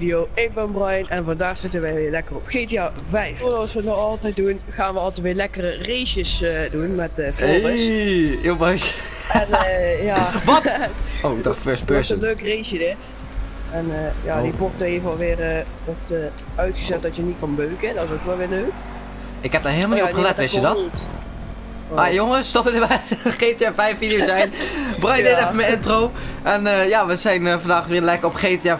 video. Ik ben Brian en vandaag zitten wij weer lekker op GTA 5. Zoals we nou altijd doen, gaan we altijd weer lekkere races doen met Floris. Hey, jongens. En ja. Wat? Oh, ik dacht first Dat is een person. leuk raceje dit. En ja, die bocht even alweer wordt uitgezet dat je niet kan beuken. Dat is ook wel weer leuk. Ik heb daar helemaal niet op gelet, wist je dat? Ah jongens, stop in de GTA 5 video zijn. Brian deed even mijn intro. En ja, we zijn vandaag weer lekker op GTA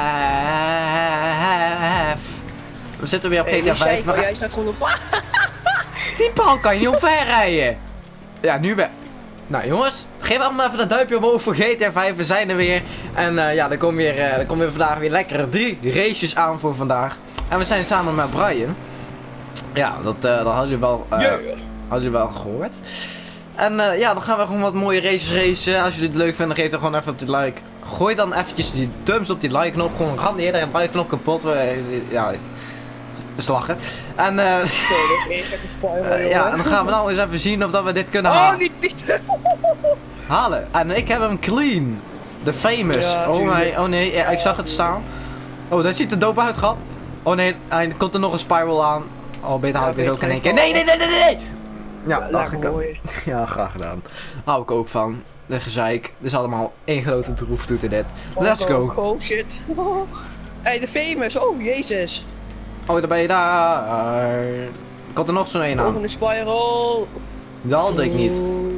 5. We zitten weer op GTA 5. Maar jij staat gewoon op. Die paal kan je niet omver rijden. Ja, nu ben. Nou jongens, geef allemaal even een duimpje omhoog voor GTA 5. We zijn er weer. En ja, er komen weer vandaag weer lekkere 3 races aan voor vandaag. En we zijn samen met Brian. Ja, dat hadden jullie wel. Hadden jullie wel gehoord. En ja, dan gaan we gewoon wat mooie races racen. Als jullie het leuk vinden, geef dan gewoon even op die like. Gooi dan eventjes die thumbs op die like knop. Gewoon ram neer, de like knop kapot. Ja, is lachen. En ja, en dan gaan we nou eens even zien of dat we dit kunnen halen. Oh, niet. Halen. En ik heb hem clean. De famous. Ja, oh nee, ja, ik zag het staan. Oh, dat ziet er dope uit, grap. Oh nee, er komt er nog een spiral aan. Oh, beter hou ik dit ook in één keer. Nee. Ja, dacht ik ook. Ja, graag gedaan. Hou ik ook van. De gezeik. Dit is allemaal één grote droeftoeter dit. Let's go. Oh shit. Hey, de famous. Oh, jezus. Oh, daar ben je daar. Komt er nog zo'n een aan? Volgende spiral. Dat had ik niet.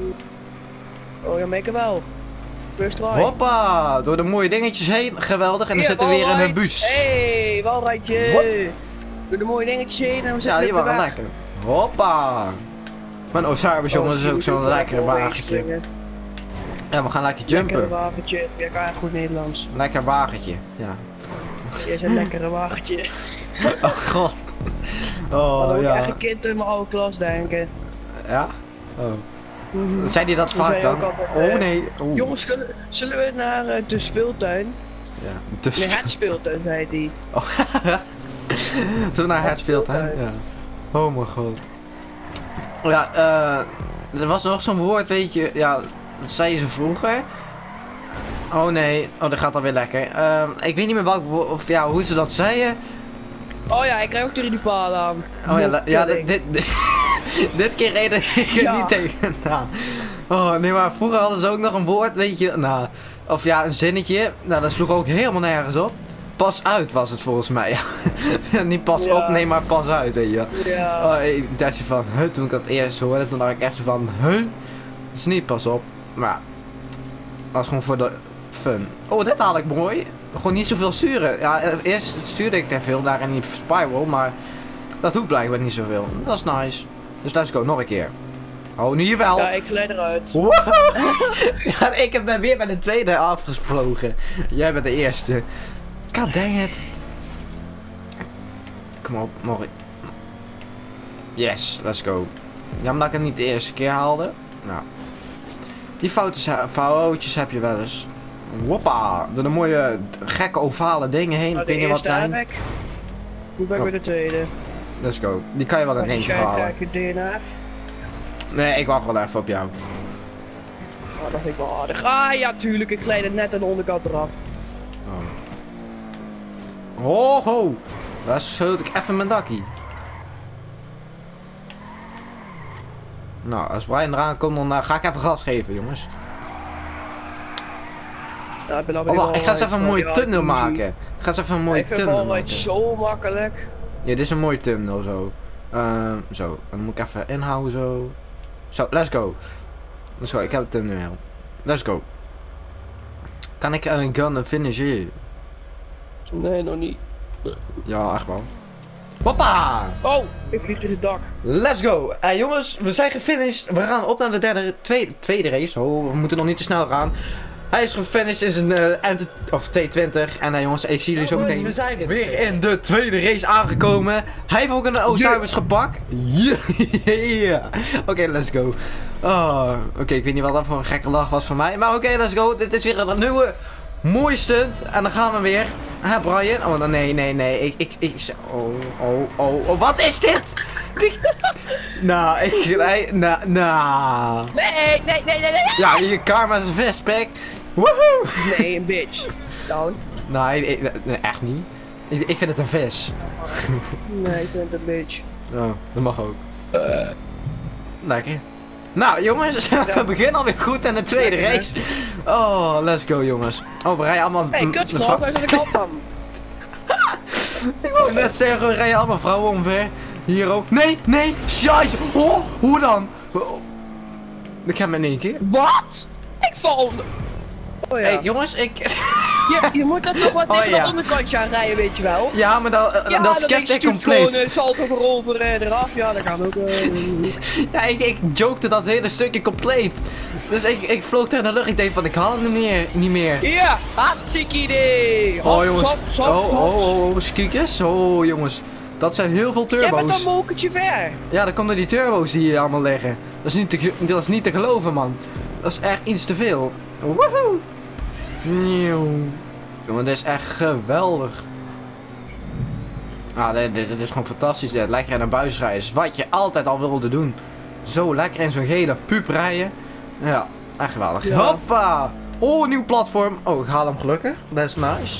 Oh, ja, make wel. First try. Hoppa, door de mooie dingetjes heen. Geweldig. En dan zitten we weer in een bus. Hey, walrijtje. Door de mooie dingetjes heen en we zitten Ja, die weer waren weg. lekker. Hoppa. Mijn Osiris jongens is ook zo'n lekker wagentje. Ja, we gaan lekker jumpen. Lekker wagentje. Ja, kan goed Nederlands. Lekker wagentje. Ja. Je is een lekkere wagentje. Oh god. Oh Dat ja. echt een kind in mijn oude klas denken. Ja? Oh. Zei die dat Toen vaak zei dan? ook altijd, Oh nee. Oeh. Jongens, zullen we naar de speeltuin? Ja. Dus. Nee, het speeltuin, zei hij. Oh. Toen naar het speeltuin. Ja. Oh mijn god. Ja, er was nog zo'n woord, weet je. Ja, dat zeiden ze vroeger. Oh nee. Oh, dat gaat alweer lekker. Ik weet niet meer welk woord, of ja, hoe ze dat zeiden. Oh ja, ik krijg ook tegen die paal aan. Oh ja, ja dit keer reden ik er niet tegenaan. Oh nee, maar vroeger hadden ze ook nog een woord, weet je, nou, of ja, een zinnetje. Nou, dat sloeg ook helemaal nergens op. Pas uit was het volgens mij. Niet pas op, nee, maar pas uit, weet je. Ja. Oh, ik dacht je van, toen ik dat eerst hoorde, toen dacht ik echt van, het is niet pas op. Maar, dat is gewoon voor de fun. Oh, dit haal ik mooi. Gewoon niet zoveel sturen. Ja, eerst stuurde ik te veel daar in die spiral, maar dat doet blijkbaar niet zoveel. Dat is nice. Dus let's go, nog een keer. Oh, nu wel. Ja, ik glijd eruit. Ja, ik ben weer bij de tweede afgevlogen. Jij bent de eerste. God dang it. Kom op, nog een. Yes, let's go. Jammer dat ik het niet de eerste keer haalde. Nou. Die foutjes heb je wel eens. Hoppa, door de mooie gekke ovale dingen heen. Ik weet niet wat zijn. Nu ben ik weer de tweede. Let's go. Die kan je wel in één keer halen. DNA. Nee, ik wacht wel even op jou. Oh, dat vind ik wel aardig. Ah ja, tuurlijk, ik glijd er net aan de onderkant eraf. Oh. Ho ho. Daar schoot ik even mijn dakkie. Nou, als Brian eraan komt, dan ga ik even gas geven, jongens. Ja, ik ben Oh, wacht, ik ga eens even een mooie tunnel maken. Ik ga eens even een mooie tunnel maken. Ik vind zo makkelijk. Ja, dit is een mooie tunnel zo. Zo, dan moet ik even inhouden zo. Zo, let's go. Let's go, ik heb het tunnel. Let's go. Kan ik een gun finishen? Nee, nog niet. Ja, echt wel. Hoppa! Oh, ik vlieg in het dak. Let's go! Jongens, we zijn gefinished. We gaan op naar de tweede race. Oh, we moeten nog niet te snel gaan. Hij is gefinished in zijn T20. En jongens, ik zie jullie zo meteen. We zijn weer in de tweede race aangekomen. Hij heeft ook een Osiris gepakt. Yeah. Oké, let's go. Oké, ik weet niet wat dat voor een gekke lach was van mij. Maar oké, let's go. Dit is weer een nieuwe mooie stunt. En dan gaan we weer. Hè, Brian? Oh, nee. Oh, wat is dit? Nou, Nee. Ja, je karma is een vestpack. Woehoe! Nee, een bitch. Down. Nee, echt niet. Ik vind het een vis. Nee, ik vind het een beetje. Oh, dat mag ook. Lekker. Nou jongens, we beginnen alweer goed aan de tweede Lekker, race. Oh, let's go jongens. Oh, we rijden allemaal... Hé, kutvrouw, waar zit ik al van? Ik wou net zeggen, we rijden allemaal vrouwen omver. Hier ook. Nee, nee, scheisse. Oh, hoe dan? Oh. Ik ga hem in één keer. Wat? Ik val onder. Oh ja. Hey jongens, ik... Je moet dat toch wat Oh, tegen ja. de onderkantje aan rijden, weet je wel? Ja, maar dat Ja, is dan ik Captain stuurt gewoon compleet. een salto erover eraf. Ja, dat kan ook. Ja, ik jokte dat hele stukje compleet. Dus ik vloog tegen de lucht. Ik denk van, ik haal hem niet meer. Ja, hartstikke idee. Oh jongens. Hop. Skiekers. Oh jongens. Dat zijn heel veel Jij bent turbo's. een mokertje ver. Ja, dat komt door die turbo's die hier allemaal liggen. Dat is niet te geloven, man. Dat is echt iets te veel. Woehoe. Nieuw. Jongen, dit is echt geweldig. Ah, dit is gewoon fantastisch. Dit. Lekker in een buis rijden is wat je altijd al wilde doen. Zo lekker in zo'n gele pup rijden. Ja, echt geweldig. Ja. Hoppa. Oh, nieuw platform. Oh, ik haal hem gelukkig. Dat is nice.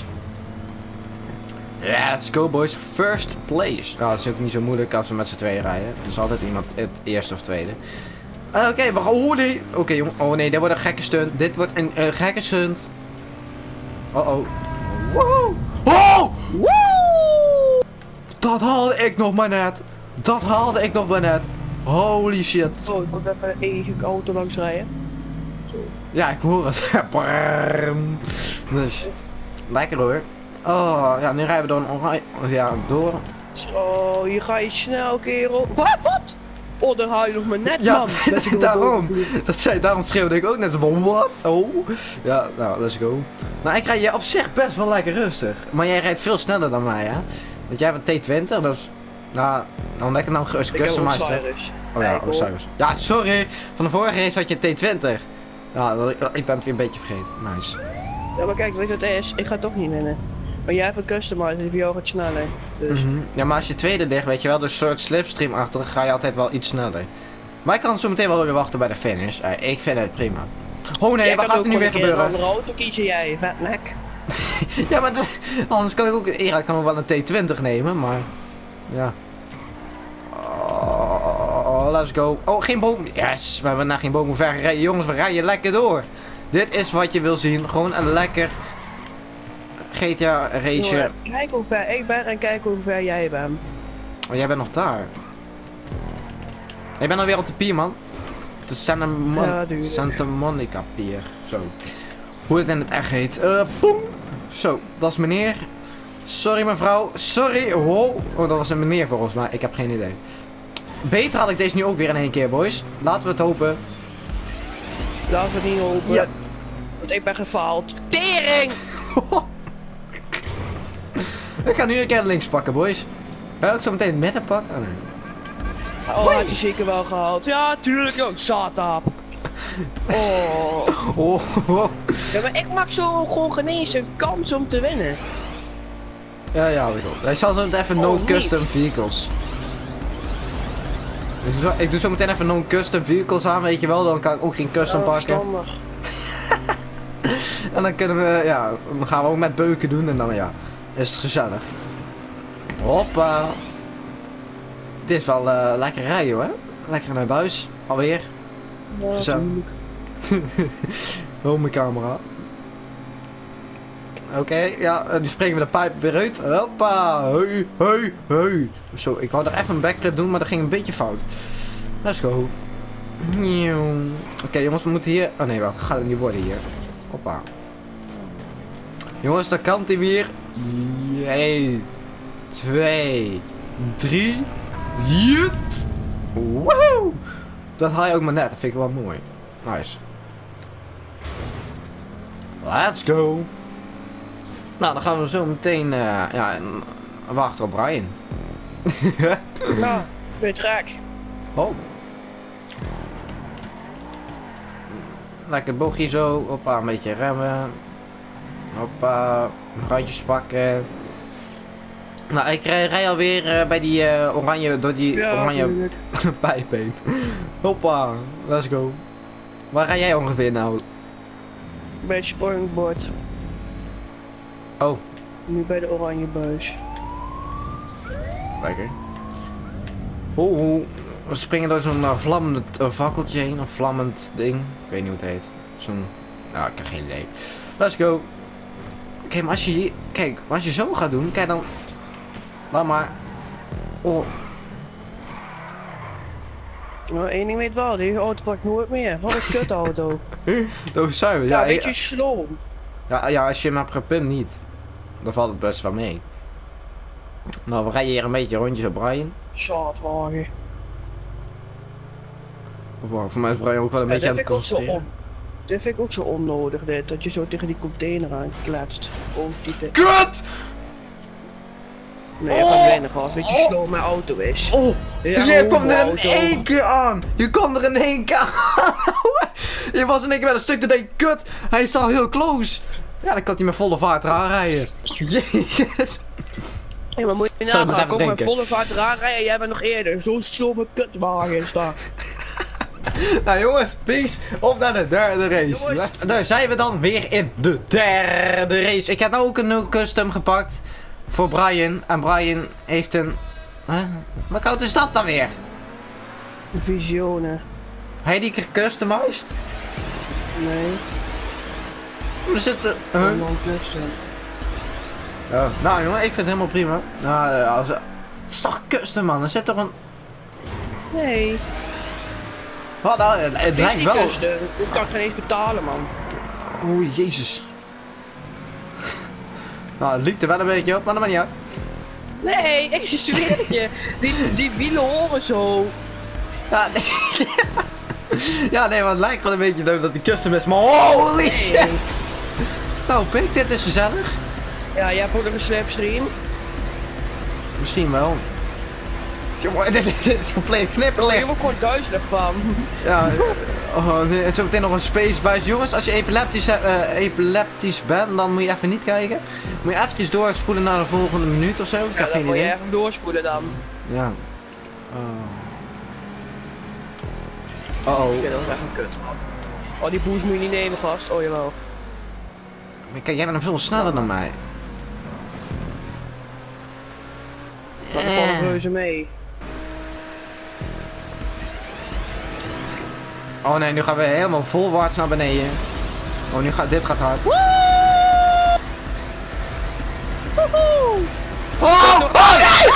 Ja, let's go boys. First place. Nou, dat is ook niet zo moeilijk als we met z'n tweeën rijden. Er is altijd iemand het eerste of tweede. Oké, we gaan... Oh nee. Oké, jongen. Oh nee, dit wordt een gekke stunt. Dit wordt een gekke stunt. Oh. Woe! Oh! Woe! Dat haalde ik nog maar net. Dat haalde ik nog maar net. Holy shit. Oh, ik moet even een eigen auto langs rijden. Ja, ik hoor het. Brrrm. Dus, lekker hoor. Oh, ja, nu rijden we door een oranje... Ja, door. Zo, hier ga je snel, kerel. Wat? Oh, daar haal je nog maar net, Ja, man. Dat je daarom. Daarom schreeuwde ik ook net zo van, wat? Oh. Ja, nou, let's go. Nou, ik rijd je op zich best wel lekker rustig. Maar jij rijdt veel sneller dan mij, hè? Want jij hebt een T20, dus... Nou, dan lekker nou customized, hè? Oh ja, Osiris. Ja, sorry. Van de vorige race had je een T20. Ja, ik ben het weer een beetje vergeten. Nice. Ja, maar kijk, weet je wat het is? Ik ga toch niet winnen. Maar jij hebt een customizer, die voor jou gaat sneller. Dus. Ja, maar als je tweede ligt, weet je wel, dus een soort slipstream achter, dan ga je altijd wel iets sneller. Maar ik kan zo meteen wel weer wachten bij de finish. Ik vind het prima. Oh nee, Jij wat kan gaat ook er nu weer gewoon een keer gebeuren? een andere auto kiezen, jij, vetnek. Ja, maar anders kan ik ook... Ja, ik kan wel een T20 nemen, maar... Ja. Oh, let's go. Oh, geen boom. Yes, we hebben naar geen boom ver gereden. Jongens, we rijden lekker door. Dit is wat je wil zien. Gewoon een lekker... GTA race. Jongen, kijk hoe ver ik ben en kijk hoe ver jij bent. Oh, jij bent nog daar. Ik ben alweer op de pier, man. De Santa Monica pier. Zo. Hoe het in het echt heet. Boom. Zo, dat is meneer. Sorry mevrouw. Sorry. Oh, dat was een meneer volgens mij. Ik heb geen idee. Beter had ik deze nu ook weer in één keer, boys. Laten we het hopen. Laten we het niet hopen. Ja. Want ik ben gefaald. Tering! Ik ga nu een keer links pakken, boys. Ga ik zo meteen het midden pakken? Oh, nee. Oh, had je zeker wel gehaald. Ja, tuurlijk, joh. Zat op. Oh. Oh. Ja, maar ik maak zo gewoon geen eens een kans om te winnen. Ja, dat klopt. Hij zal zo meteen even no custom vehicles. Ik doe zo meteen even no custom vehicles aan, weet je wel. Dan kan ik ook geen custom pakken. Verstandig. En dan kunnen we, ja, dan gaan we ook met beuken doen en dan, ja, is het gezellig. Hoppa. Dit is wel lekker rijden hoor. Lekker naar buis. Alweer. Ja, Zo. Oh, mijn camera. Oké, ja, nu springen we de pijp weer uit. Hoppa. Hey. Zo, ik wou er even een backflip doen, maar dat ging een beetje fout. Let's go. Oké, jongens, we moeten hier... Oh nee, wacht, dat gaat het niet worden hier. Hoppa. Jongens, daar kan hij weer. 1, 2, 3. Hier. Woehoe. Dat haal je ook maar net, dat vind ik wel mooi. Nice. Let's go. Nou, dan gaan we zo meteen wachten op Ryan. Nou, weer trek. Oh. Lekker bochtje zo. Hoppa, een beetje remmen. Hoppa, randjes pakken. Nou, ik rij alweer bij die oranje, door die oranje pijp heen. Hoppa, let's go. Waar rij jij ongeveer nou? Bij het springboard. Oh, Nu bij de oranje buis. Lekker. Oh, we springen door zo'n vlammend fakkeltje heen, een vlammend ding. Ik weet niet hoe het heet. Zo'n... Nou, ik heb geen idee. Let's go. Oké, maar als je hier... Kijk, maar als je zo gaat doen, kijk dan... Laat maar. Oh. Nou, één ding weet wel, deze auto pakt nooit meer. Wat een kutauto. Dat zijn we. Ja, Ja, een beetje sloom. ja, als je hem hebt gepimpt niet. Dan valt het best wel mee. Nou, we rijden hier een beetje rondjes op Brian. Zaadwagen. Wow, voor mij is Brian ook wel een beetje aan het concentreren. Dit vind ik ook zo onnodig, dit. Dat je zo tegen die container aan kletst. Oh, die KUT! Nee, je gaat weinig af. Weet je hoe slow mijn auto is? Oh, Ja, je kwam er in auto. één keer aan. Je kwam er in één keer aan. Je was in één keer met een stuk te denken, kut. Hij is al heel close. Ja, dan kan hij met volle vaart eraan rijden. Jezus. Ja, maar moet je Zal ik nagaan, maar kom even met denken. volle vaart eraan rijden. Jij bent nog eerder. Zo'n stomme kutwagen is daar. Nou jongens, peace. Op naar de derde race. Jongens. Daar zijn we dan weer in de derde race. Ik heb nou ook een nieuw custom gepakt. Voor Brian. En Brian heeft een... Wat koud is dat dan weer? Visionen. Hij die gecustomized? Nee. Er zit er... Non custom. Oh. Nou jongen, ik vind het helemaal prima. Nou, als... Het is toch custom man, er zit er een... Nee. Wat nou, het Het is lijkt niet wel... custom. Ik kan geen eens betalen, man. Oeh, jezus. Nou, het liep er wel een beetje op, maar dat maakt niet uit. Nee, ik zweer het je. Die wielen horen zo. Ja, nee. Ja, nee, maar het lijkt wel een beetje dat die custom is, maar holy shit! Nou, Pik, dit is gezellig. Ja, jij hebt ook nog een slipstream. Misschien wel. Jongen, dit is compleet Oh, knipperlicht. je wordt gewoon duizelig van. Ja, nee, zo meteen nog een space buis. Jongens, als je epileptisch bent, dan moet je even niet kijken. Moet je eventjes doorspoelen naar de volgende minuut of zo. Ik Ja, heb dan geen moet je idee. even doorspoelen dan. Ja. Oh. Oké, dat is echt een kut. Oh, die boost moet je niet nemen, gast. Oh, jawel. Kijk, jij bent veel sneller dan mij. Dat valt reuze mee. Oh nee, nu gaan we helemaal volwaarts naar beneden. Oh, dit gaat hard. Oh! Oh nee!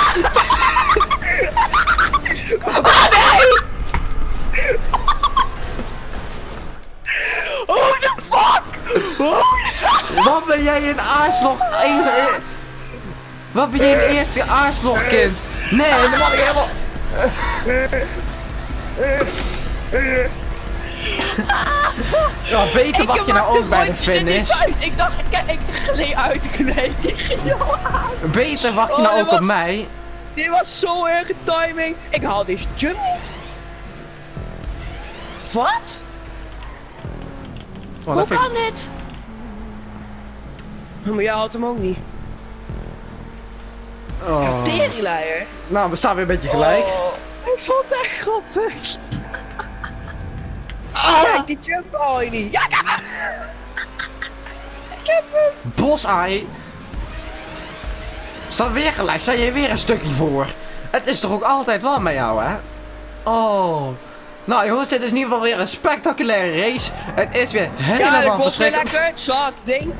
Oh nee! Oh, the fuck! Wat ben jij een aarslog? Wat ben jij een eerste aarslogkind? Nee, dan mag ik helemaal... Ja, beter wacht je nou ook bij de finish. Ik dacht, ik gleed uit de knee. Die ging jou aan. Beter wacht je Oh, nou dit ook op was- mij. Dit was zo erge timing. Ik haal deze jump niet. Wat? Oh, Hoe dat vind ik... kan dit? Maar jij haalt hem ook niet. Oh. Terileier. Nou, we staan weer een beetje gelijk. Oh, ik vond het echt grappig. Ah! Kijk, die jump haal je niet. Ja, ik heb hem. Ik heb hem. Bosei. Staan weer gelijk, sta je weer een stukje voor. Het is toch ook altijd wel met jou, hè? Oh. Nou jongens, dit is in ieder geval weer een spectaculaire race. Het is weer Ja, helemaal ik vond het weer verschrikkelijk. lekker. Zak, ding.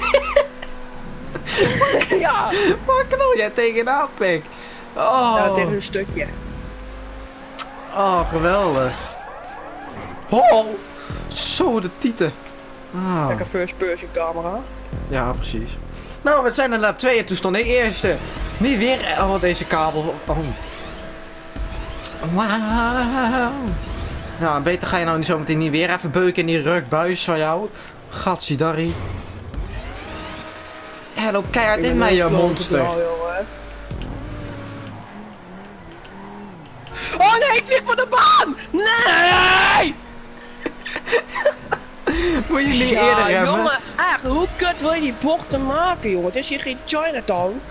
Ja. Waar knal jij tegenaan, Pik? Oh. Ja, tegen een stukje. Oh, geweldig. Oh. Zo, de tieten. Ah. Lekker first person camera. Ja, precies. Nou, we zijn er lap 2 en toen stond ik eerste. Niet weer. Oh, deze kabel. Oh. Wauw. Nou, beter ga je nou niet zometeen niet weer even beuken in die rukbuis van jou. Gatsidari. Ja, loop keihard in mij, je monster. Oh nee, ik vlieg voor de baan! Nee! Moet je niet eerder hebben? jongen, echt, hoe kut wil je die bochten maken, jongen? Het is hier geen Chinatown.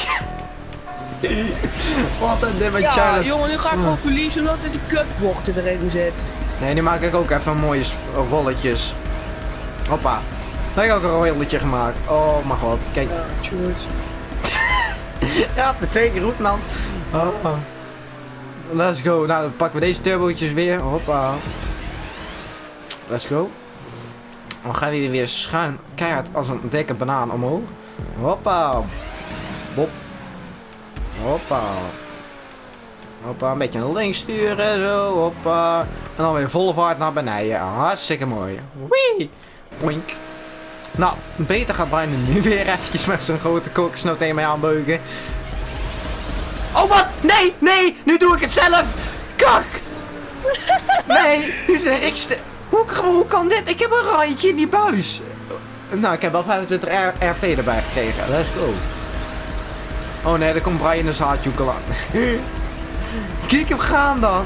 Wat een dimmetje. Ja, jongen, nu ga ik gewoon verliezen omdat er die kutbochten erin zit. Nee, die maak ik ook even mooie rolletjes. Hoppa. heb ik ook een royaltje gemaakt. Oh mijn god, kijk. Ja, goed. Ja, dat is zeker goed man. Oh. Let's go. Nou, dan pakken we deze turbootjes weer. Hoppa. Let's go. Dan gaan we hier weer schuin keihard als een dikke banaan omhoog. Hoppa. Bop. Hoppa. Hoppa, een beetje naar links sturen, zo, hoppa. En dan weer volle vaart naar beneden. Hartstikke mooi. Wee. Oink. Nou, beter gaat Brian nu weer eventjes met zijn grote kokosnoot tegen mij aanbeuken. Oh wat? Nee, nee, nu doe ik het zelf. Kak. Nee, nu zeg ik hoe kan dit? Ik heb een randje in die buis. Nou, ik heb wel 25 RP erbij gekregen. Let's go. Oh nee, daar komt Brian de zaadjoekel aan. Kijk hem gaan dan.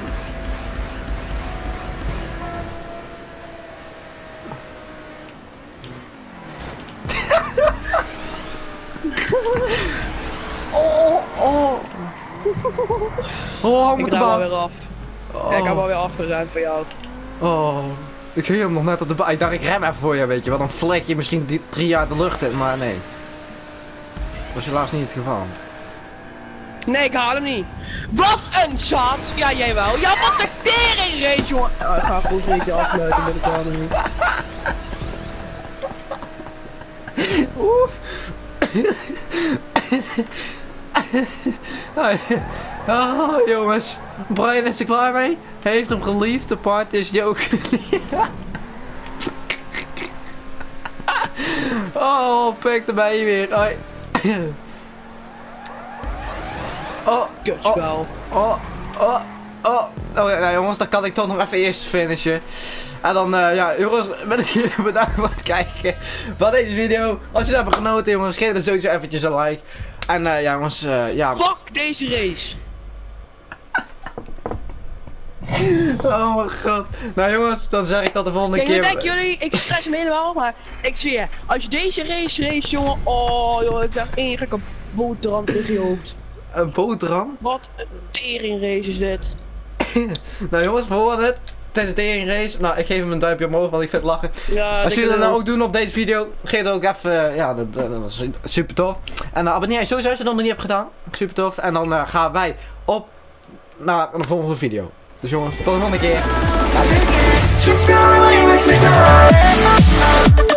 Oh, oh. Oh, Ik ga wel weer af. Oh. Ja, ik heb wel weer afgerend voor jou. Oh. Ik ging hem nog net op de baan. Ik dacht ik rem even voor je, weet je. Wat een vlekje misschien 3 jaar de lucht in, maar nee. Dat was helaas niet het geval. Nee, ik haal hem niet. Wat een zat! Ja, jij wel. Ja, wat een tering race, jongen! Ik ga goed een beetje afsluiten met de kamer nu. Oeh. Oh, jongens. Brian is er klaar mee. Heeft hem geliefd. De part is die ook geliefd. Oh, pik erbij weer. Oi. Oh, Kutspel. oh, oh, oh. Oh ja, nou, jongens, dan kan ik toch nog even eerst finishen. En dan, ja, jongens, ben ik jullie bedankt voor het kijken van deze video. Als jullie hebben genoten, jongens, geef dan sowieso eventjes een like. En, ja, jongens, ja. Fuck deze race! Oh mijn god. Nou, jongens, dan zeg ik tot de volgende Kijk, keer. nu denken jullie, ik stress me helemaal, maar ik zie je. Als je deze race, jongen, oh, joh, ik dacht één gekke boterham tegen je hoofd. Een boterham? Wat een tering race is dit. Nou, jongens, voor het. Tijdens de tering race. Nou, ik geef hem een duimpje omhoog, want ik vind het lachen. Ja, Als jullie dat nou ook doen op deze video, geef het ook even, ja, dat is super tof. En abonneer je sowieso als je dat nog niet hebt gedaan. Super tof. En dan gaan wij op naar de volgende video. Dus jongens, tot de volgende keer.